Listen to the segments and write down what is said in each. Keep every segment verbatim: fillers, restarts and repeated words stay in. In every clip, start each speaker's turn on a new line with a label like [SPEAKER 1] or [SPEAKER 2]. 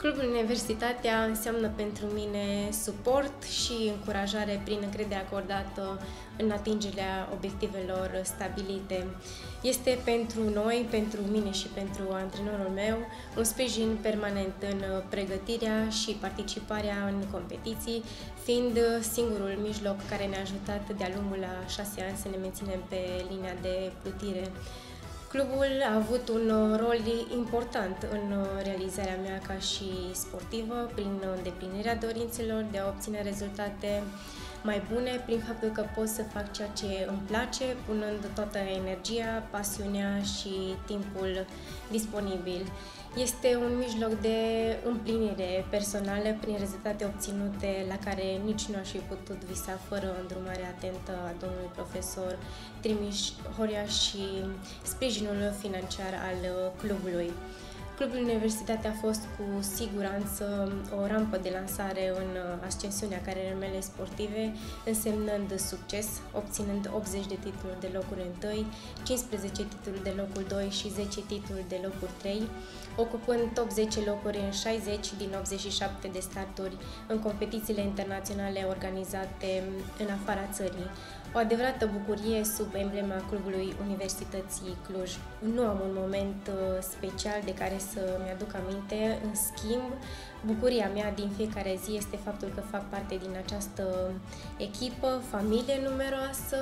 [SPEAKER 1] Clubul Universitatea înseamnă pentru mine suport și încurajare prin încredere acordată în atingerea obiectivelor stabilite. Este pentru noi, pentru mine și pentru antrenorul meu, un sprijin permanent în pregătirea și participarea în competiții, fiind singurul mijloc care ne-a ajutat de-a lungul a șase ani să ne menținem pe linia de plutire. Clubul a avut un rol important în realizarea mea ca și sportivă, prin îndeplinirea dorințelor de a obține rezultate mai bune, prin faptul că pot să fac ceea ce îmi place, punând toată energia, pasiunea și timpul disponibil. Este un mijloc de împlinire personală prin rezultate obținute la care nici nu aș fi putut visa fără îndrumarea atentă a domnului profesor Trimiș Horia și sprijinul financiar al clubului. Clubul Universitatea a fost cu siguranță o rampă de lansare în ascensiunea carierei mele sportive, însemnând succes, obținând optzeci de titluri de locul întâi, cincisprezece titluri de locul doi și zece titluri de locul trei, ocupând top zece locuri în șaizeci din optzeci și șapte de starturi în competițiile internaționale organizate în afara țării. O adevărată bucurie sub emblema Clubului Universității Cluj. Nu am un moment special de care să mi-aduc aminte, în schimb, bucuria mea din fiecare zi este faptul că fac parte din această echipă, familie numeroasă,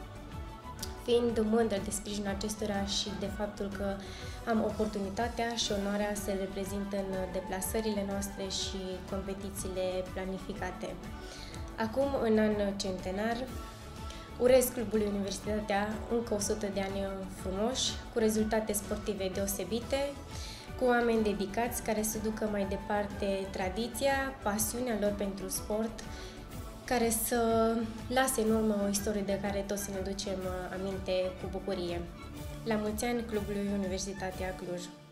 [SPEAKER 1] fiind mândră de sprijinul acestora și de faptul că am oportunitatea și onoarea să le reprezint în deplasările noastre și competițiile planificate. Acum, în an centenar, urez Clubului Universitatea încă o sută de ani frumoși, cu rezultate sportive deosebite, cu oameni dedicați care să ducă mai departe tradiția, pasiunea lor pentru sport, care să lase în urmă o istorie de care toți să ne ducem aminte cu bucurie. La mulți ani Clubului Universitatea Cluj!